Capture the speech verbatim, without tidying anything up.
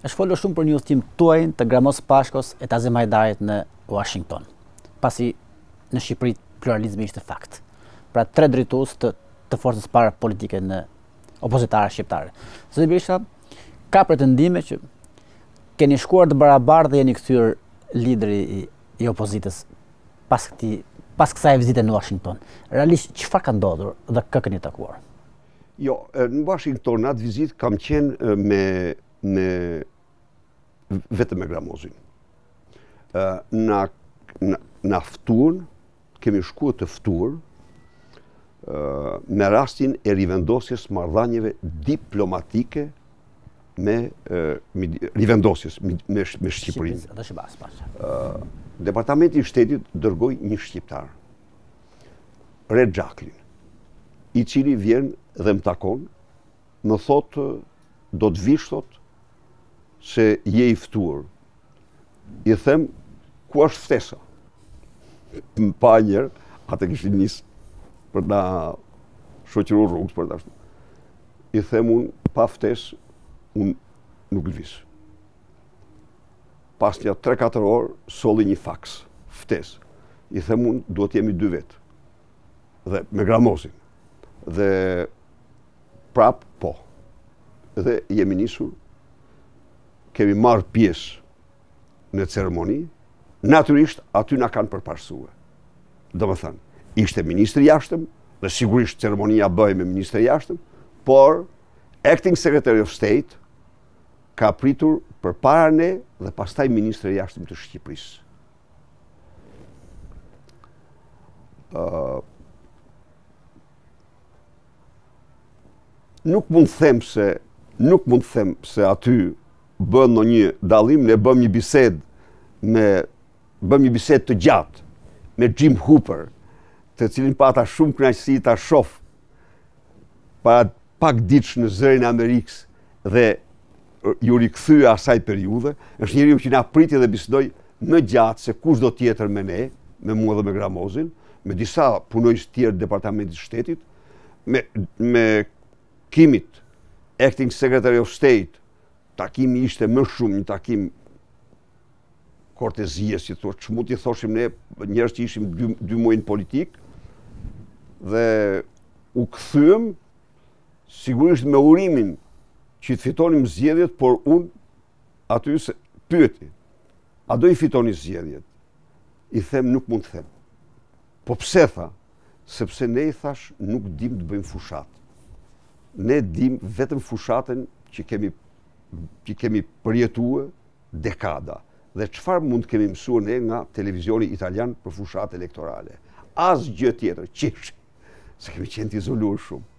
është folur shumë për një udhëtim tuaj të Gramos Pashkos e Tazem Hajdarit në Washington, pasi në Shqipëri pluralizmi ishte fakt. Pra tre drejtues të, të forcës parapolitike në opozitare shqiptare. Zoti Berisha ka pretendime që keni shkuar të barabartë dhe jeni kthyer lideri i, i opozitës pas këtij pas kësaj vizite në Washington. Realisht çfarë ka ndodhur dhe kë keni takuar? Jo, në Washington në atë vizitë kam qenë me me vetëm me Gramozin. Na na, na ftuar, kemi shkuar të ftuar me rastin e rivendosjes marrëdhënieve diplomatike me rivendosjes me, me Shqipërinë. Atë është bas pas. Departamenti i Shtetit dërgoi një shqiptar, Red Jacklin, i cili vjen dhe më takon, më thot, do të vish, thot, se je i ftuar. I them, ku është ftesa? Më pa njerë, atë kishin nis për na shoqëruar rrugës për ta. I them unë, pa ftesë, unë nuk lëviz. Pas një tre katër orë, solli një faks, ftesë. I them unë, duhet jemi dy vetë. Dhe me Gramozin. Dhe prap, po. Dhe jemi nisur, kemi marrë pjesë në ceremoni, natyrisht aty na kanë përparësue. Do më thënë, ishte ministri jashtëm, dhe sigurisht ceremonia bëhej me ministri jashtëm, por Acting Secretary of State ka pritur për para ne dhe pastaj ministri jashtëm të Shqipërisë. Uh, nuk mund të them se nuk mund të them se aty bën ndonjë dallim, ne bëm një bisedë me bëm një bisedë të gjatë me Jim Hooper, të cilin pata shumë kënaqësi ta shoh para pak ditësh në zërin e Amerikës dhe ju rikthye asaj periudhe. Është njeriu që na priti dhe bisedoi më gjatë se kushdo tjetër me ne, me mua dhe me Gramozin, me disa punojës tjerë të Departamentit të Shtetit, me me Kimit, Acting Secretary of State. Takimi ishte më shumë një takim kortezie, si thua, që mund t'i thoshim ne, njerëz që ishim dy, dy muaj në politik, dhe u kthyem sigurisht me urimin që të fitonim zgjedhjet, por unë aty se pyeti, a do i fitoni zgjedhjet? I them nuk mund të them. Po pse tha? Sepse ne, i thash, nuk dim të bëjmë fushat. Ne dim vetëm fushatën që kemi që kemi përjetuar dekada. Dhe çfarë mund të kemi mësuar ne nga televizioni italian për fushat elektorale? Asgjë tjetër, qish, se kemi qenë të izoluar shumë.